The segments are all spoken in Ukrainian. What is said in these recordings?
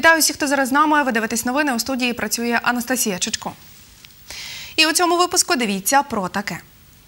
Вітаю всіх, хто зараз з нами. Ви дивитесь новини. У студії працює Анастасія Чичко. І у цьому випуску дивіться про таке.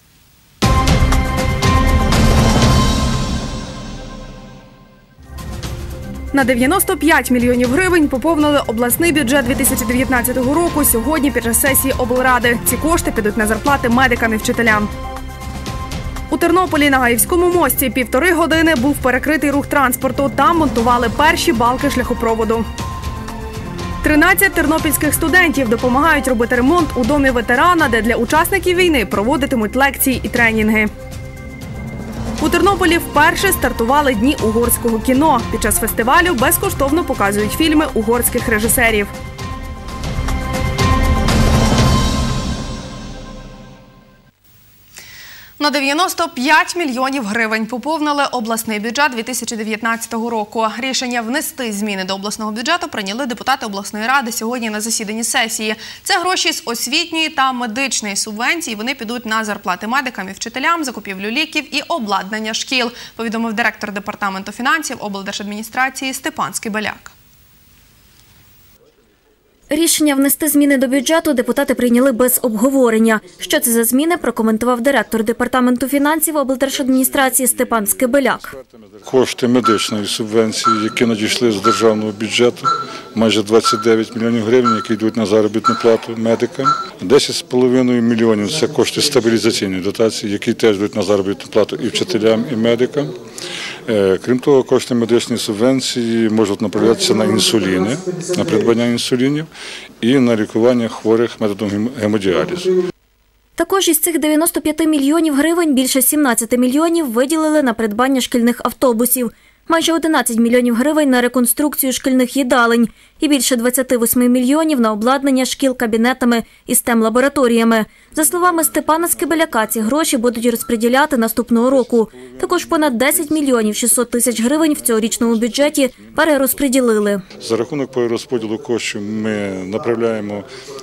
На 95 мільйонів гривень поповнили обласний бюджет 2019 року сьогодні під час сесії облради. Ці кошти підуть на зарплати медикам і вчителям. У Тернополі на Гаївському мості 1,5 години був перекритий рух транспорту. Там монтували перші балки шляхопроводу. 13 тернопільських студентів допомагають робити ремонт у домі ветерана, де для учасників війни проводитимуть лекції і тренінги. У Тернополі вперше стартували Дні угорського кіно. Під час фестивалю безкоштовно показують фільми угорських режисерів. На 95 мільйонів гривень поповнили обласний бюджет 2019 року. Рішення внести зміни до обласного бюджету прийняли депутати обласної ради сьогодні на засіданні сесії. Це гроші з освітньої та медичної субвенції. Вони підуть на зарплати медикам і вчителям, закупівлю ліків і обладнання шкіл, повідомив директор департаменту фінансів облдержадміністрації Степан Скибеляк. Рішення внести зміни до бюджету депутати прийняли без обговорення. Що це за зміни, прокоментував директор департаменту фінансів облдержадміністрації Степан Скибеляк. Кошти медичної субвенції, які надійшли з державного бюджету, майже 29 мільйонів гривень, які йдуть на заробітну плату медикам. 10,5 мільйонів – це кошти стабілізаційної дотації, які теж йдуть на заробітну плату і вчителям, і медикам. Крім того, кошти медичної субвенції можуть направлятися на інсуліни, на придбання інсулінів і на лікування хворих методом гемодіалізу. Також із цих 95 мільйонів гривень більше 17 мільйонів виділили на придбання шкільних автобусів, майже 11 мільйонів гривень на реконструкцію шкільних їдалень і більше 28 мільйонів на обладнання шкіл кабінетами і STEM-лабораторіями. За словами Степана Скибеляка, ці гроші будуть розподіляти наступного року. Також понад 10 мільйонів 600 тисяч гривень в цьогорічному бюджеті перерозподілили. За рахунок перерозподілу коштів ми направляємо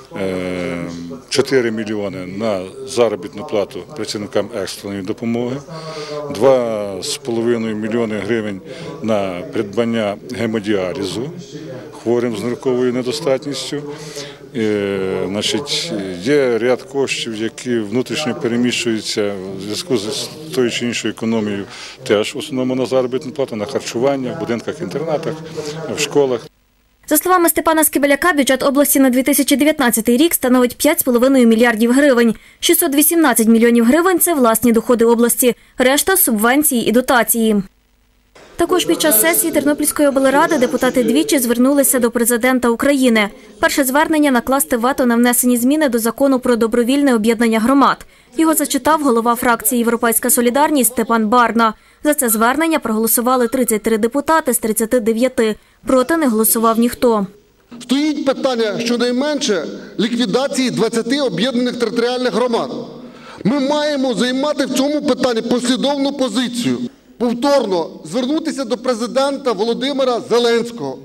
4 мільйони на заробітну плату працівникам екстреної допомоги, 2,5 мільйони гривень на придбання гемодіалізу хворим з нирковою недостатністю. Є ряд коштів, які внутрішньо переміщуються в зв'язку з тою чи іншою економією, теж в основному на заробітну плату, на харчування, в будинках-інтернатах, в школах. За словами Степана Скибеляка, бюджет області на 2019 рік становить 5,5 мільярдів гривень. 618 мільйонів гривень – це власні доходи області, решта – субвенції і дотації. Також під час сесії Тернопільської облради депутати двічі звернулися до президента України. Перше звернення – накласти вето на внесені зміни до закону про добровільне об'єднання громад. Його зачитав голова фракції «Європейська солідарність» Степан Барна. За це звернення проголосували 33 депутати з 39. Проти не голосував ніхто. Стоїть питання щонайменше ліквідації 20 об'єднаних територіальних громад. Ми маємо займати в цьому питанні послідовну позицію. Повторно звернутися до президента Володимира Зеленського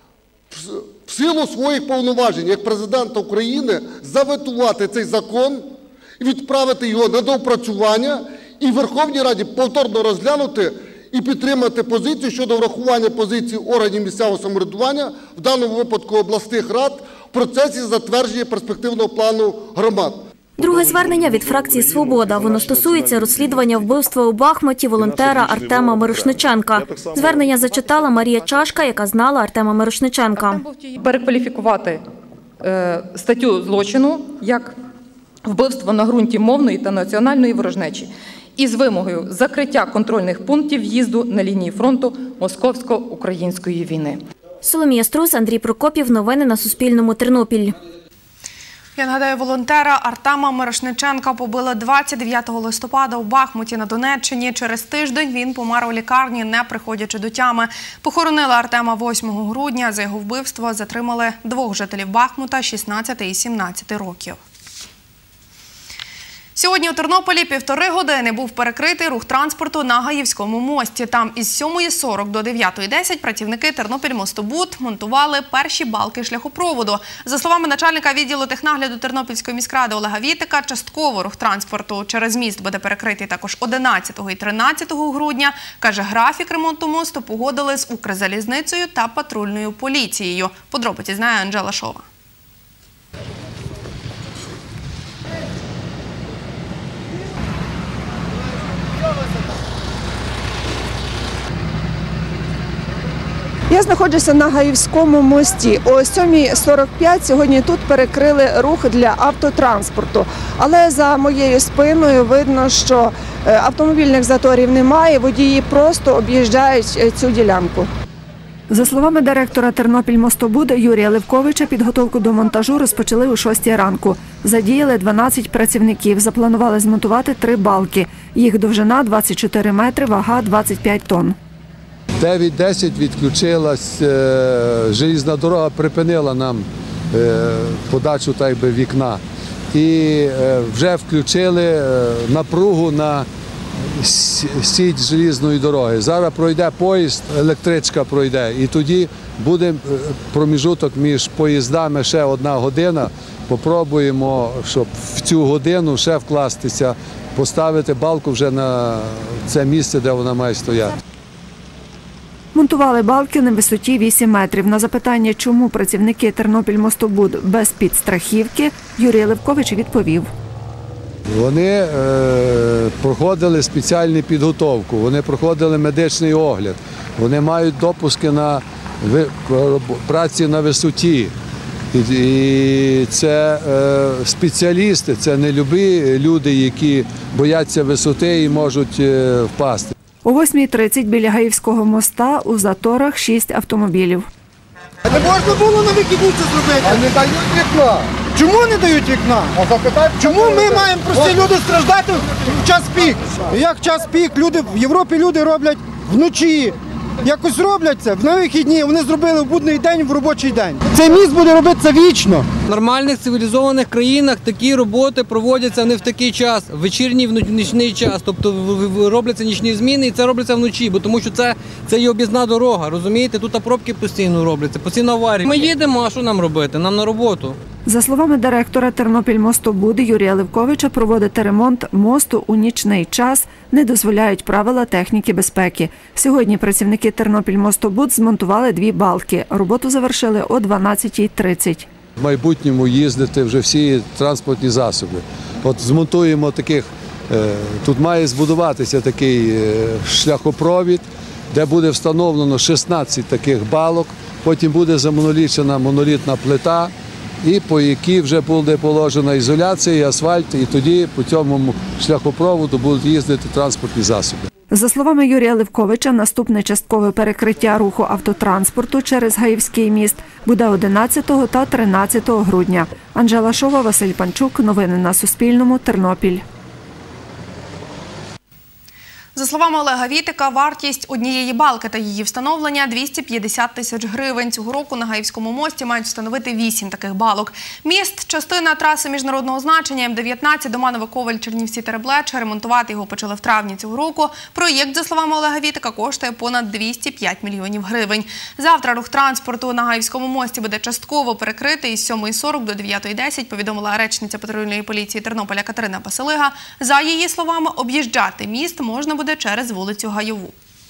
в силу своїх повноважень як президента України заветувати цей закон, відправити його на доопрацювання і в Верховній Раді повторно розглянути і підтримати позицію щодо врахування позицій органів місцевого самоврядування, в даному випадку обласних рад, в процесі затвердження перспективного плану громад. Друге звернення від фракції «Свобода». Воно стосується розслідування вбивства у Бахмуті волонтера Артема Мирошниченка. Звернення зачитала Марія Чашка, яка знала Артема Мирошниченка. Перекваліфікувати статтю злочину як вбивство на ґрунті мовної та національної ворожнечі із вимогою закриття контрольних пунктів в'їзду на лінії фронту московсько-української війни. Соломія Струс, Андрій Прокопів. Новини на Суспільному. Тернопіль. Я нагадаю, волонтера Артема Мирошниченка побили 29 листопада у Бахмуті на Донеччині. Через тиждень він помер у лікарні, не приходячи до тями. Похоронили Артема 8 грудня. За його вбивство затримали 2 жителів Бахмута 16 і 17 років. Сьогодні у Тернополі 1,5 години був перекритий рух транспорту на Гаївському мості. Там із 7:40 до 9:10 працівники Тернопільмостобуд монтували перші балки шляхопроводу. За словами начальника відділу технагляду Тернопільської міськради Олега Вітика, частково рух транспорту через міст буде перекритий також 11 і 13 грудня. Каже, графік ремонту мосту погодили з Укрзалізницею та патрульною поліцією. Подробиці знає Анжела Шова. Я знаходжуся на Гаївському мості. О 7:45 сьогодні тут перекрили рух для автотранспорту. Але за моєю спиною видно, що автомобільних заторів немає, водії просто об'їжджають цю ділянку. За словами директора Тернопільмостобуду Юрія Левковича, підготовку до монтажу розпочали о 6 ранку. Задіяли 12 працівників, запланували змонтувати 3 балки. Їх довжина 24 метри, вага 25 тонн. 9:10 відключилась, желізна дорога припинила нам подачу вікна. І вже включили напругу на сіть желізної дороги. Зараз пройде поїзд, електричка пройде, і тоді буде проміжуток між поїздами ще 1 година. Попробуємо, щоб в цю годину ще вкластися, поставити балку вже на це місце, де вона має стояти. Монтували балки на висоті 8 метрів. На запитання, чому працівники Тернопільмостобуд без підстрахівки, Юрій Левкович відповів. Вони проходили спеціальну підготовку, вони проходили медичний огляд, вони мають допуски на праці на висоті. І це спеціалісти, це не любі люди, які бояться висоти і можуть впасти. О 8:30 біля Гаївського моста у заторах 6 автомобілів. Не можна було на вихідні це зробити? А не дають вікна. Чому не дають вікна? Чому ми маємо прості люди страждати в час пік? Як в час пік? В Європі люди роблять вночі. Якось роблять це на вихідні, вони зробили в будний день, в робочий день. Цей міст буде робитися вічно. В нормальних цивілізованих країнах такі роботи проводяться не в такий час, в вечірній, в нічний час. Тобто робляться нічні зміни і це робиться вночі, бо тому що це є об'їзна дорога, розумієте? Тут пробки постійно робляться, постійно аварії. Ми їдемо, а що нам робити? Нам на роботу. За словами директора Тернопільмостобуд Юрія Левковича, проводити ремонт мосту у нічний час не дозволяють правила техніки безпеки. Сьогодні працівники Тернопільмостобуд змонтували 2 балки. Роботу завершили о 12:30. В майбутньому їздити вже всі транспортні засоби. От змонтуємо таких, тут має збудуватися такий шляхопровід, де буде встановлено 16 таких балок, потім буде замонолічена монолітна плита, і по якій вже буде положена ізоляція і асфальт, і тоді по цьому шляхопроводу будуть їздити транспортні засоби. За словами Юрія Левковича, наступне часткове перекриття руху автотранспорту через Гаївський міст буде 11 та 13 грудня. Анжела Шова, Василь Панчук. Новини на Суспільному. Тернопіль. За словами Олега Вітика, вартість однієї балки та її встановлення – 250 тисяч гривень. Цього року на Гаївському мості мають встановити 8 таких балок. Міст – частина траси міжнародного значення М-19 Доманово-Коваль-Чернівці-Тереблеч. Ремонтувати його почали в травні цього року. Проєкт, за словами Олега Вітика, коштує понад 205 мільйонів гривень. Завтра рух транспорту на Гаївському мості буде частково перекритий із 7:40 до 9:10, повідомила речниця патрульної поліції Тернополя Катерина Басилига. За її словами, об'їжджати міст можна буде через вулицю Гайову.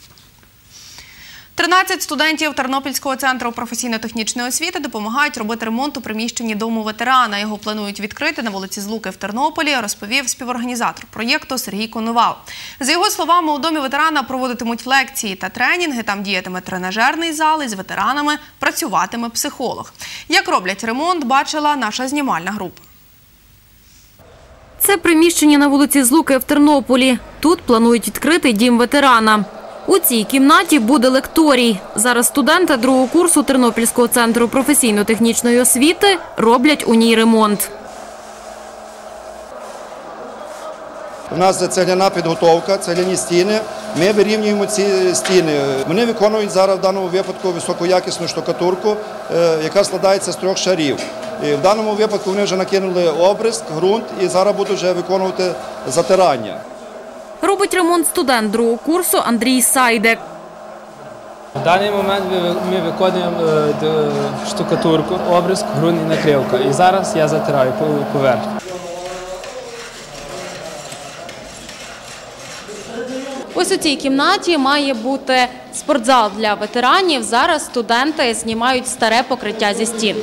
13 студентів Тернопільського центру професійно-технічної освіти допомагають робити ремонт у приміщенні Дому ветерана. Його планують відкрити на вулиці Злуки в Тернополі, розповів співорганізатор проєкту Сергій Коновал. За його словами, у Домі ветерана проводитимуть лекції та тренінги, там діятиме тренажерний зал, і з ветеранами працюватиме психолог. Як роблять ремонт, бачила наша знімальна група. Це приміщення на вулиці Злуки в Тернополі. Тут планують відкрити дім ветерана. У цій кімнаті буде лекторій. Зараз студенти 2-го курсу Тернопільського центру професійно-технічної освіти роблять у ній ремонт. У нас цегляна підготовка, цегляні стіни. Ми вирівнюємо ці стіни. Вони виконують зараз в даному випадку високоякісну штукатурку, яка складається з 3 шарів. І в даному випадку вони вже накинули обрізк, ґрунт і зараз будуть вже виконувати затирання. Робить ремонт студент другого курсу Андрій Сайдек. В даний момент ми виконуємо штукатурку, обрізк, ґрунт і накривка. І зараз я затираю поверхню. Ось у цій кімнаті має бути спортзал для ветеранів. Зараз студенти знімають старе покриття зі стін.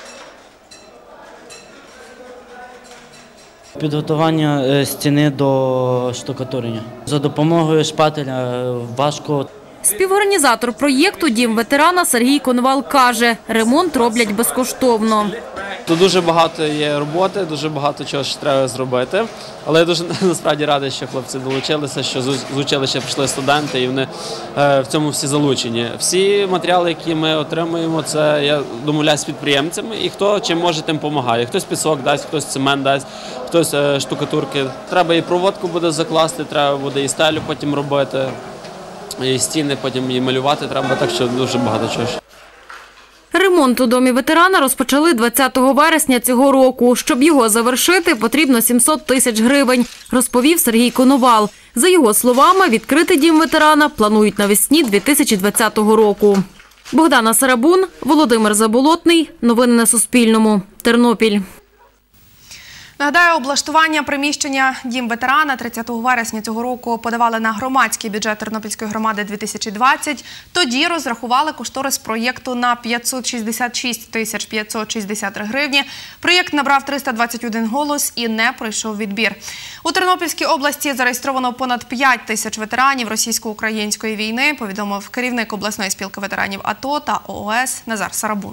Підготування стіни до штукатурення. За допомогою шпателя важко. Співорганізатор проєкту «Дім ветерана» Сергій Коновал каже, ремонт роблять безкоштовно. Тут дуже багато є роботи, дуже багато чого ще треба зробити. Але я дуже насправді радий, що хлопці долучилися, що з училища прийшли студенти і вони в цьому всі залучені. Всі матеріали, які ми отримуємо, це я домовляюсь з підприємцями і хто чим може, тим допомагає. Хтось пісок дасть, хтось цемент дасть, хтось штукатурки. Треба і проводку буде закласти, треба буде і стелю потім робити, і стіни потім і малювати треба, так що дуже багато чого. Ремонт у домі ветерана розпочали 20 вересня цього року. Щоб його завершити, потрібно 700 тисяч гривень, розповів Сергій Коновал. За його словами, відкрити дім ветерана планують навесні 2020 року. Богдана Сарабун, Володимир Заболотний. Новини на Суспільному. Тернопіль. Нагадаю, облаштування приміщення «Дім ветерана» 30 вересня цього року подавали на громадський бюджет Тернопільської громади 2020. Тоді розрахували кошторис проєкту на 566 тисяч 563 гривні. Проєкт набрав 321 голос і не пройшов відбір. У Тернопільській області зареєстровано понад 5 тисяч ветеранів російсько-української війни, повідомив керівник обласної спілки ветеранів АТО та ООС Назар Сарабун.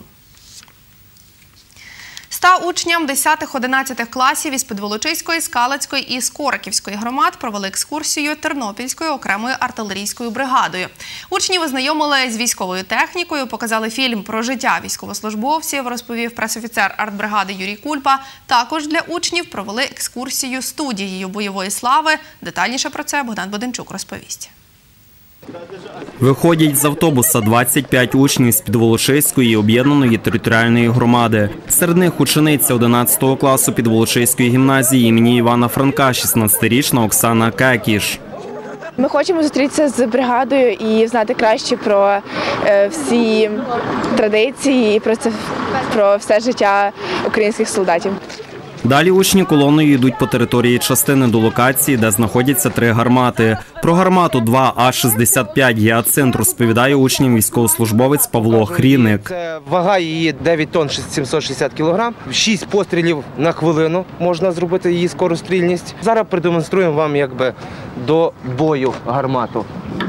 100 учням 10-11 класів із Підволочиської, Скалацької і Скориківської громад провели екскурсію Тернопільською окремою артилерійською бригадою. Учнів ознайомили з військовою технікою, показали фільм про життя військовослужбовців, розповів пресофіцер артбригади Юрій Кульпа. Також для учнів провели екскурсію студією бойової слави. Детальніше про це Богдан Боденчук розповість. Виходять з автобуса 25 учнів з Підволочиської об'єднаної територіальної громади. Серед них учениця 11 класу Підволочиської гімназії імені Івана Франка, 16-річна Оксана Кекіш. Ми хочемо зустрітися з бригадою і знати краще про всі традиції і про все життя українських солдатів. Далі учні колоною йдуть по території частини до локації, де знаходяться 3 гармати. Про гармату 2А-65 «Гіацинт» розповідає учням військовослужбовець Павло Хріник. Вага її 9 тонн 760 кілограм, 6 пострілів на хвилину можна зробити її скорострільність. Зараз продемонструємо вам до бою гармату.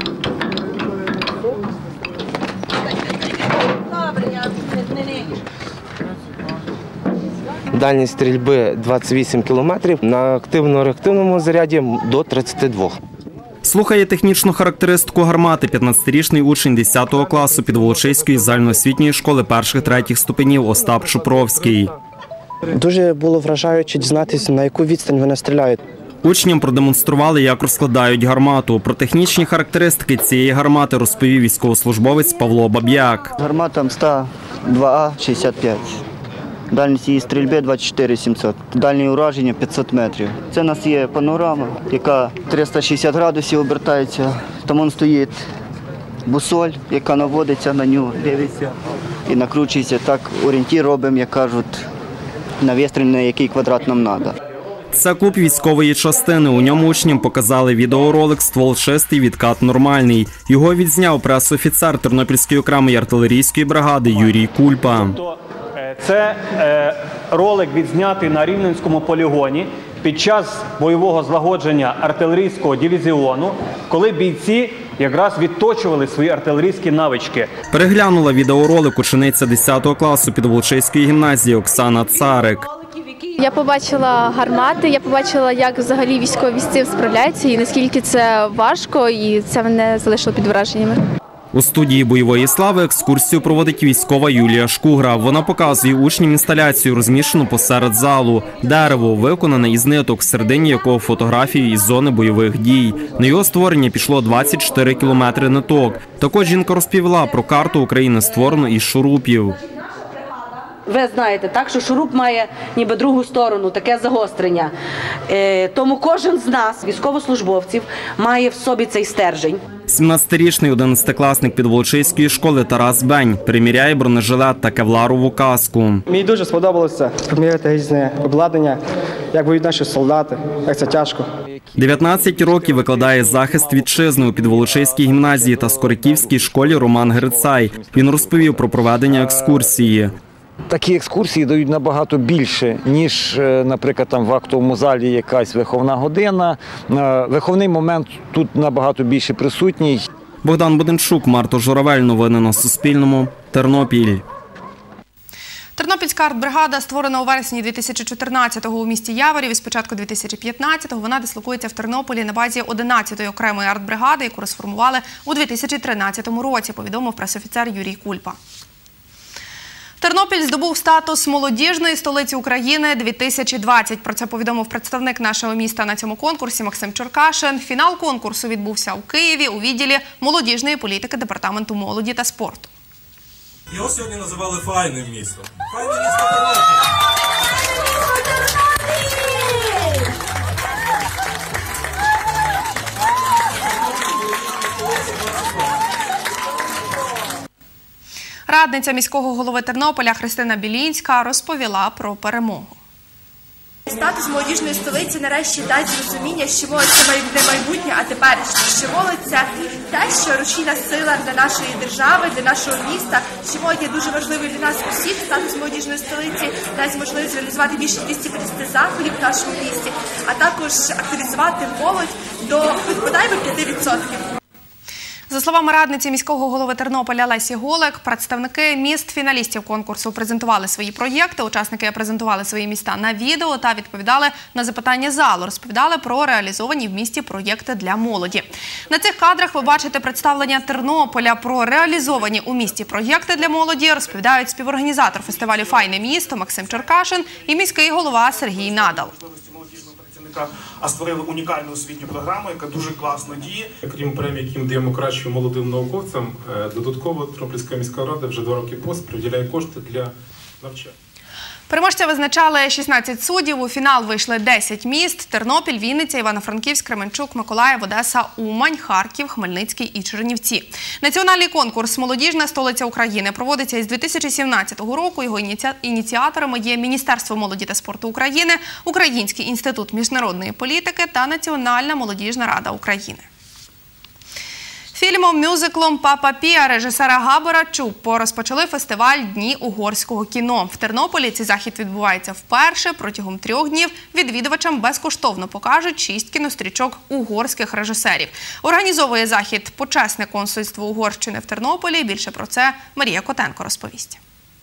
Дальність стрільби 28 кілометрів, на активно-реактивному заряді до 32. Слухає технічну характеристику гармати 15-річний учень 10 класу Підволочиської загальноосвітньої школи 1-3 ступенів Остап Чупровський. Дуже було вражаюче дізнатися, на яку відстань вони стріляють. Учням продемонстрували, як розкладають гармату. Про технічні характеристики цієї гармати розповів військовослужбовець Павло Баб'як. Гармата МСТА-2А-65. Дальність її стрільби 24 700. Дальнє ураження 500 метрів. Це у нас є панорама, яка 360 градусів обертається. Там стоїть бусоль, яка наводиться на нього, дивиться і накручується. Так орієнтир робимо, як кажуть, на вистріл, на який квадрат нам треба. Це клуб військової частини. У ньому учням показали відеоролик «Ствол чистий, відкат нормальний». Його відзняв пресофіцер Тернопільської окремої артилерійської бригади Юрій Кульпа. Це ролик відзнятий на Рівненському полігоні під час бойового злагодження артилерійського дивізіону, коли бійці якраз відточували свої артилерійські навички. Переглянула відеоролик учениця 10 класу Підволочиської гімназії Оксана Царик. Я побачила гармати, я побачила, як взагалі військові з цим справляються і наскільки це важко, і це мене залишило під враженнями. У студії бойової слави екскурсію проводить військова Юлія Шкугра. Вона показує учням інсталяцію, розміщену посеред залу. Дерево виконане із ниток, всередині якого фотографії із зони бойових дій. На його створення пішло 24 кілометри ниток. Також жінка розповіла про карту України, створену із шурупів. Ви знаєте, так, що шуруп має ніби другу сторону, таке загострення. Тому кожен з нас, військовослужбовців, має в собі цей стержень. 17-річний 11-класник Підволочиської школи Тарас Бень приміряє бронежилет та кевларову каску. Мені дуже сподобалося приміряти різне обладнання, як воюють наші солдати, як це тяжко. 19 років викладає захист вітчизни у Підволочиській гімназії та Скориківській школі Роман Грицай. Він розповів про проведення екскурсії. Такі екскурсії дають набагато більше, ніж, наприклад, там в актовому залі якась виховна година. Виховний момент тут набагато більше присутній. Богдан Буденчук, Марто Журавель. Новини на Суспільному. Тернопіль. Тернопільська артбригада, створена у вересні 2014-го у місті Яворів і з початку 2015-го, вона дислокується в Тернополі на базі 11-ї окремої артбригади, яку розформували у 2013 році, повідомив пресофіцер Юрій Кульпа. Тернопіль здобув статус молодіжної столиці України 2020. Про це повідомив представник нашого міста на цьому конкурсі Максим Черкашин. Фінал конкурсу відбувся у Києві у відділі молодіжної політики Департаменту молоді та спорту. Його сьогодні називали файним містом. Файне місто Тернопіль. Радниця міського голови Тернополя Христина Білінська розповіла про перемогу. Статус молодіжної столиці нарешті дасть зрозуміння, що молодь – це не майбутнє, а теперішнє. Що молодь – це те, що рушійна сила для нашої держави, для нашого міста. Що молодь є дуже важливою для нас усіх. Статус молодіжної столиці дасть можливість реалізувати більше 250 заходів в нашому місті, а також активізувати молодь до бодай 5%. За словами радниці міського голови Тернополя Лесі Голек, представники міст-фіналістів конкурсу презентували свої проєкти, учасники презентували свої міста на відео та відповідали на запитання залу, розповідали про реалізовані в місті проєкти для молоді. На цих кадрах ви бачите представлення Тернополя про реалізовані у місті проєкти для молоді, розповідають співорганізатор фестивалю «Файне місто» Максим Черкашин і міський голова Сергій Надал. А створили унікальну освітню програму, яка дуже класно діє. Крім премії, які ми даємо кращим молодим науковцям, додатково Тернопільська міська рада вже 2 роки поспіль приділяє кошти для навчання. Переможця визначали 16 суддів, у фінал вийшли 10 міст – Тернопіль, Вінниця, Івано-Франківськ, Кременчук, Миколаїв, Одеса, Умань, Харків, Хмельницький і Чернівці. Національний конкурс «Молодіжна столиця України» проводиться із 2017 року. Його ініціаторами є Міністерство молоді та спорту України, Український інститут міжнародної політики та Національна молодіжна рада України. Фільмом-мюзиклом «Папа Піа» режисера Габора Чуппо розпочали фестиваль «Дні угорського кіно». В Тернополі цей захід відбувається вперше. Протягом 3 днів відвідувачам безкоштовно покажуть 6 кінострічок угорських режисерів. Організовує захід почесне консульство Угорщини в Тернополі. Більше про це Марія Котенко розповість.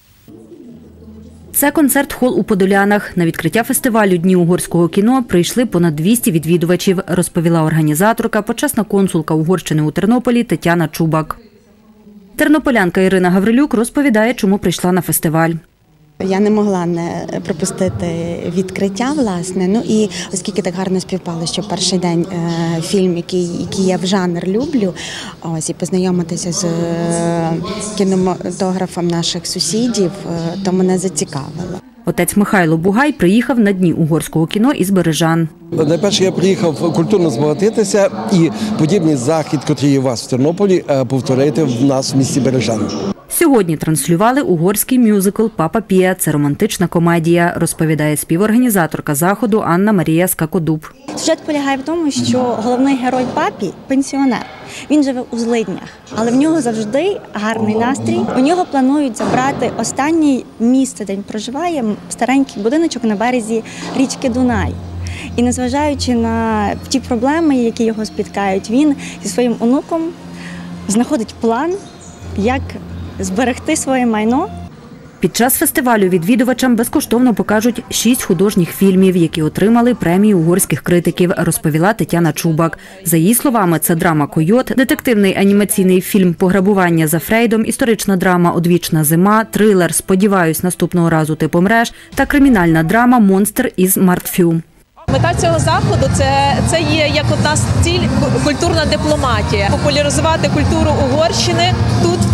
Це концерт-хол у Подолянах. На відкриття фестивалю «Дні угорського кіно» прийшли понад 200 відвідувачів, розповіла організаторка, почесна консулка Угорщини у Тернополі Тетяна Чубак. Тернополянка Ірина Гаврилюк розповідає, чому прийшла на фестиваль. Я не могла не пропустити відкриття, власне. Ну і оскільки так гарно співпало, що перший день фільм, який я в жанр люблю, ось і познайомитися з кінематографом наших сусідів, то мене зацікавило. Отець Михайло Бугай приїхав на Дні угорського кіно із Бережан. Найперше я приїхав культурно збагатитися і подібний захід, який є у вас в Тернополі, повторити в нас в місті Бережан. Сьогодні транслювали угорський мюзикл «Папа Піа». Це романтична комедія, розповідає співорганізаторка заходу Анна Марія Скакодуб. Сюжет полягає в тому, що головний герой Папі – пенсіонер. Він живе у злиднях, але в нього завжди гарний настрій. У нього планують забрати останнє місце, де він проживає, старенький будиночок на березі річки Дунай. І незважаючи на ті проблеми, які його спіткають, він зі своїм онуком знаходить план, як зберегти своє майно. Під час фестивалю відвідувачам безкоштовно покажуть 6 художніх фільмів, які отримали премію угорських критиків, розповіла Тетяна Чубак. За її словами, це драма «Койот», детективний анімаційний фільм «Пограбування за Фрейдом», історична драма «Одвічна зима», трилер «Сподіваюсь, наступного разу ти помреш» та кримінальна драма «Монстр із Мартфю». Мета цього заходу – це є як одна з ціль – культурна дипломатія. Популяризувати культуру Угорщини тут, в Тернопільщині.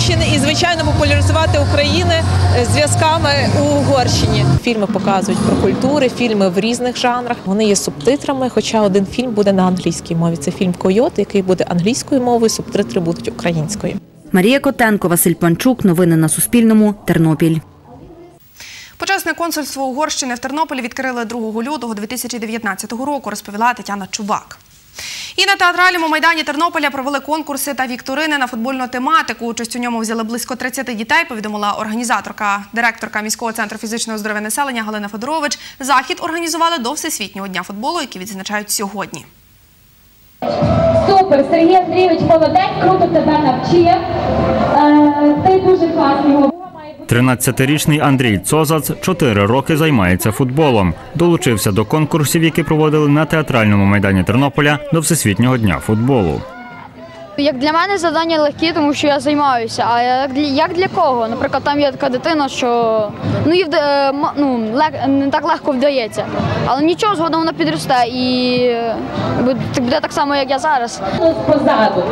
Угорщини і, звичайно, популяризувати України зв'язками у Угорщині. Фільми показують про культури, фільми в різних жанрах. Вони є субтитрами, хоча один фільм буде на англійській мові. Це фільм «Койот», який буде англійською мовою, субтитри будуть українською. Марія Котенко, Василь Панчук. Новини на Суспільному. Тернопіль. Почесне консульство Угорщини в Тернополі відкрили 2 лютого 2019 року, розповіла Тетяна Чубак. І на театральному майдані Тернополя провели конкурси та вікторини на футбольну тематику. Участь у ньому взяли близько 30 дітей, повідомила організаторка, директорка міського центру фізичного здоров'я населення Галина Федорович. Захід організували до Всесвітнього дня футболу, який відзначають сьогодні. Супер, Сергій Андрійович, молодець, круто тебе навчив. Ти дуже класний. 13-річний Андрій Цозац 4 роки займається футболом. Долучився до конкурсів, які проводили на театральному майдані Тернополя до Всесвітнього дня футболу. Як для мене завдання легкі, тому що я займаюся. А як для кого? Наприклад, там є така дитина, що не так легко вдається. Але нічого, згодом вона підросте і буде так само, як я зараз. Позаду.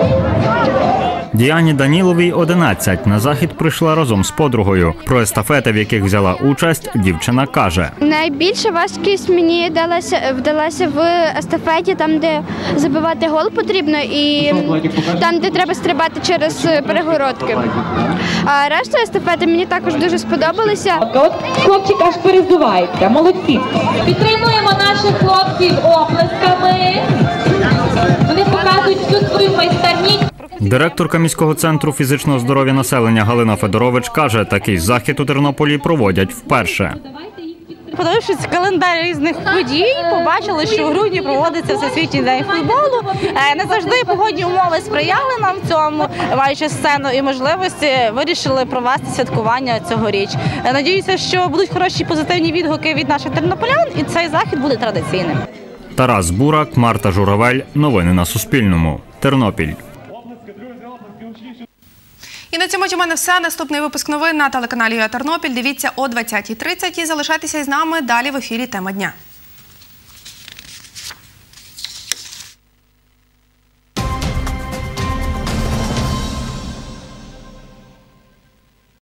Діані Даніловій 11. На захід прийшла разом з подругою. Про естафети, в яких взяла участь, дівчина каже. Найбільша важкість мені вдалася в естафеті, там, де забивати гол потрібно, і там, де треба стрибати через перегородки. А решта естафети мені також дуже сподобалися. От хлопчик аж перездувається, молодці. Підтримуємо наших хлопців оплесками. Вони показують всю свою майстерність. Директорка міського центру фізичного здоров'я населення Галина Федорович каже, такий захід у Тернополі проводять вперше. Подивившись календар різних подій, побачили, що в грудні проводиться Всесвітній день футболу. Не завжди погодні умови сприяли нам в цьому, маючи сцену і можливості, вирішили провести святкування цьогоріч. Надіюся, що будуть хороші позитивні відгуки від наших тернополян, і цей захід буде традиційним. Тарас Бурак, Марта Журавель. Новини на Суспільному. Тернопіль. І на цьому у мене все. Наступний випуск новин на телеканалі «ЮА Тернопіль». Дивіться о 20:30 і залишайтеся з нами. Далі в ефірі «Тема дня».